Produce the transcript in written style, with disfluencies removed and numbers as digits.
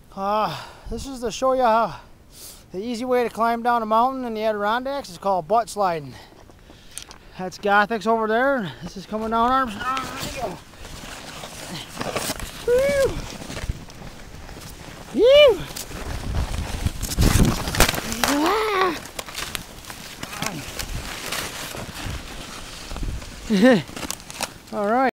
This is to show you how the easy way to climb down a mountain in the Adirondacks is called butt sliding. That's Gothic's over there. This is coming down Armstrong. There you go. Woo! Woo! Ah! All right.